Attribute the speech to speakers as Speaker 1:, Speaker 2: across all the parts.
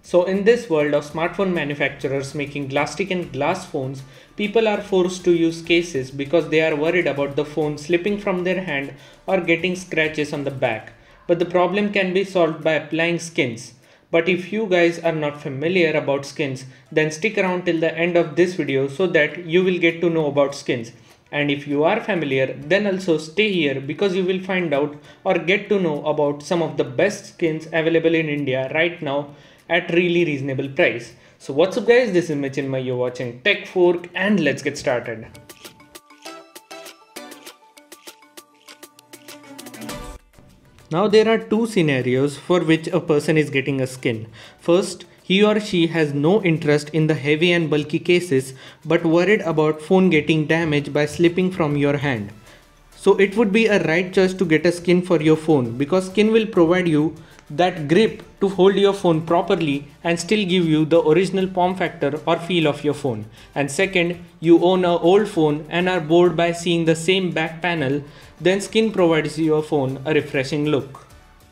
Speaker 1: So in this world of smartphone manufacturers making plastic and glass phones, people are forced to use cases because they are worried about the phone slipping from their hand or getting scratches on the back. But the problem can be solved by applying skins. But if you guys are not familiar about skins, then stick around till the end of this video so that you will get to know about skins. And if you are familiar, then also stay here because you will find out or get to know about some of the best skins available in India right now at really reasonable price. So what's up guys, this is Michinmay, you're watching Tech Fork and let's get started. Now there are two scenarios for which a person is getting a skin. First, he or she has no interest in the heavy and bulky cases but worried about phone getting damaged by slipping from your hand. So it would be a right choice to get a skin for your phone because skin will provide you that grip to hold your phone properly and still give you the original form factor or feel of your phone. And second, you own an old phone and are bored by seeing the same back panel, then skin provides your phone a refreshing look.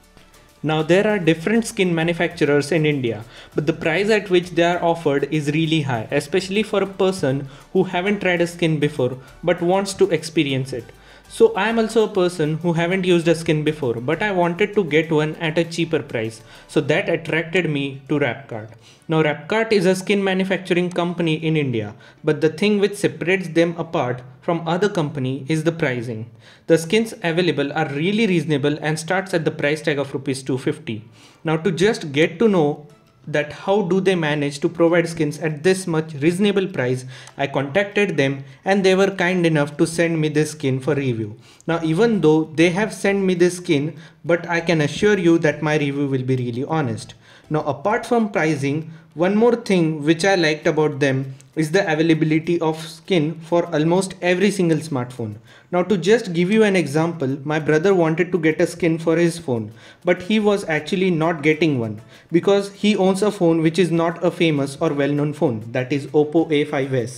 Speaker 1: Now there are different skin manufacturers in India, but the price at which they are offered is really high, especially for a person who haven't tried a skin before but wants to experience it. So I am also a person who haven't used a skin before, but I wanted to get one at a cheaper price. So that attracted me to Rapcart. Now Rapcart is a skin manufacturing company in India, but the thing which separates them apart from other company is the pricing. The skins available are really reasonable and starts at the price tag of Rs 250. Now to just get to know that how do they manage to provide skins at this much reasonable price, I contacted them and they were kind enough to send me this skin for review. Now even though they have sent me this skin, but I can assure you that my review will be really honest. Now apart from pricing, one more thing which I liked about them is the availability of skin for almost every single smartphone. Now to just give you an example, my brother wanted to get a skin for his phone, but he was actually not getting one because he owns a phone which is not a famous or well-known phone, that is Oppo A5s.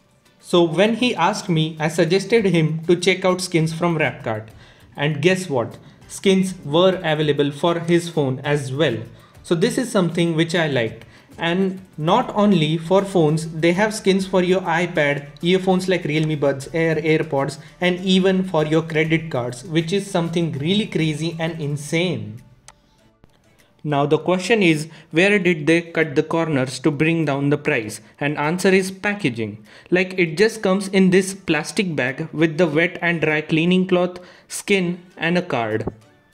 Speaker 1: So when he asked me, I suggested him to check out skins from Rapcart, and guess what? Skins were available for his phone as well. So this is something which I liked. And not only for phones, they have skins for your iPad, earphones like Realme Buds Air, AirPods, and even for your credit cards, which is something really crazy and insane. Now the question is, where did they cut the corners to bring down the price? And answer is packaging. Like it just comes in this plastic bag with the wet and dry cleaning cloth, skin and a card.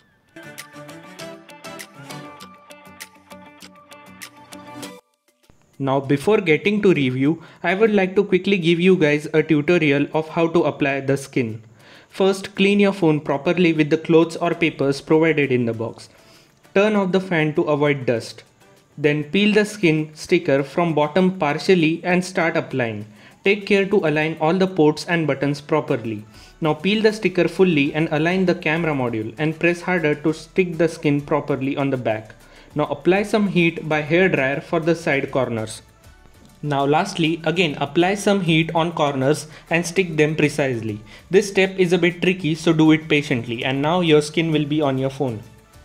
Speaker 1: Now before getting to review, I would like to quickly give you guys a tutorial of how to apply the skin. First, clean your phone properly with the clothes or papers provided in the box. Turn off the fan to avoid dust. Then peel the skin sticker from bottom partially and start applying. Take care to align all the ports and buttons properly. Now peel the sticker fully and align the camera module and press harder to stick the skin properly on the back. Now apply some heat by hairdryer for the side corners. Now lastly, again apply some heat on corners and stick them precisely. This step is a bit tricky, so do it patiently, and now your skin will be on your phone.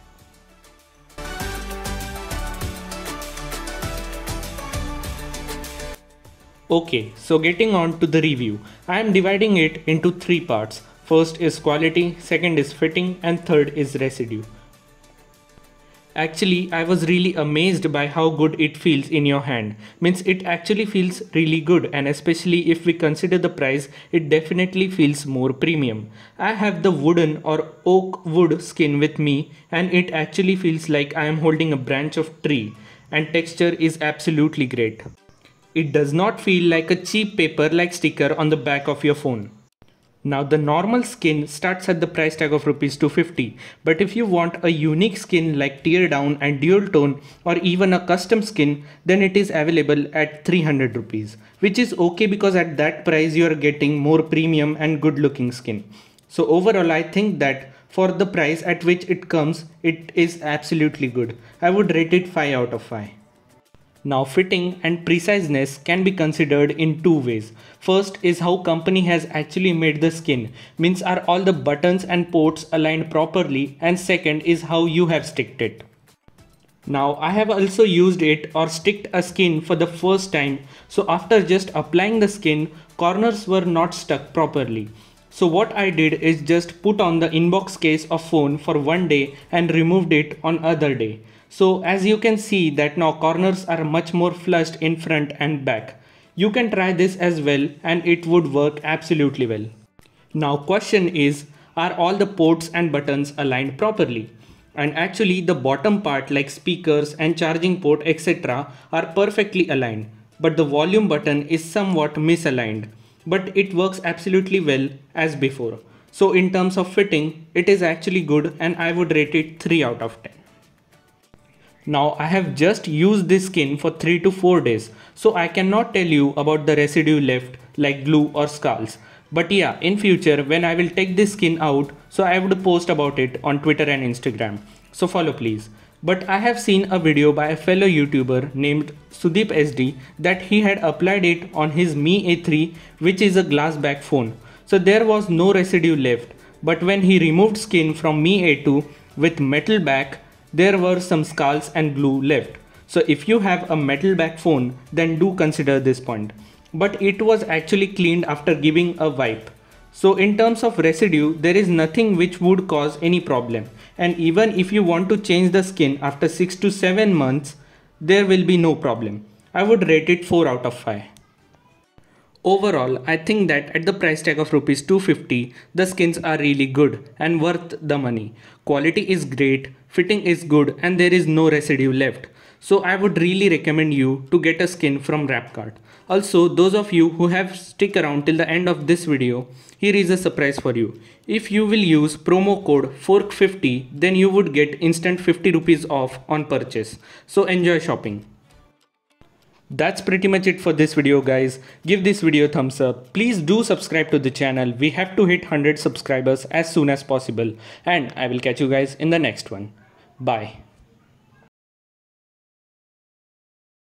Speaker 1: Okay, so getting on to the review. I am dividing it into three parts. First is quality, second is fitting, and third is residue. Actually, I was really amazed by how good it feels in your hand. Means it actually feels really good, and especially if we consider the price, it definitely feels more premium. I have the wooden or oak wood skin with me and it actually feels like I am holding a branch of tree, and texture is absolutely great. It does not feel like a cheap paper like sticker on the back of your phone. Now the normal skin starts at the price tag of Rs 250, but if you want a unique skin like tear down and dual tone or even a custom skin, then it is available at 300 rupees, which is okay because at that price you are getting more premium and good looking skin. So overall I think that for the price at which it comes, it is absolutely good. I would rate it 5 out of 5. Now fitting and preciseness can be considered in two ways. First is how company has actually made the skin, means are all the buttons and ports aligned properly, and second is how you have sticked it. Now I have also used it or sticked a skin for the first time. So after just applying the skin, corners were not stuck properly. So what I did is just put on the inbox case of phone for one day and removed it on other day. So as you can see that now corners are much more flushed in front and back. You can try this as well and it would work absolutely well. Now question is, are all the ports and buttons aligned properly? And actually the bottom part like speakers and charging port etc. are perfectly aligned, but the volume button is somewhat misaligned, but it works absolutely well as before. So in terms of fitting, it is actually good and I would rate it 3 out of 10. Now I have just used this skin for 3 to 4 days, so I cannot tell you about the residue left like glue or scars. But yeah, in future when I will take this skin out, so I would post about it on Twitter and Instagram. So follow please. But I have seen a video by a fellow YouTuber named Sudeep SD that he had applied it on his Mi A3, which is a glass back phone. So there was no residue left, but when he removed skin from Mi A2 with metal back, there were some scars and glue left. So if you have a metal back phone, then do consider this point. But it was actually cleaned after giving a wipe. So in terms of residue, there is nothing which would cause any problem. And even if you want to change the skin after 6 to 7 months, there will be no problem. I would rate it 4 out of 5. Overall, I think that at the price tag of rupees 250, the skins are really good and worth the money. Quality is great, fitting is good and there is no residue left. So I would really recommend you to get a skin from Rapcart. Also, those of you who have stick around till the end of this video, here is a surprise for you. If you will use promo code FORK50, then you would get instant 50 rupees off on purchase. So enjoy shopping. That's pretty much it for this video guys. Give this video a thumbs up. Please do subscribe to the channel. We have to hit 100 subscribers as soon as possible. And I will catch you guys in the next one. Bye.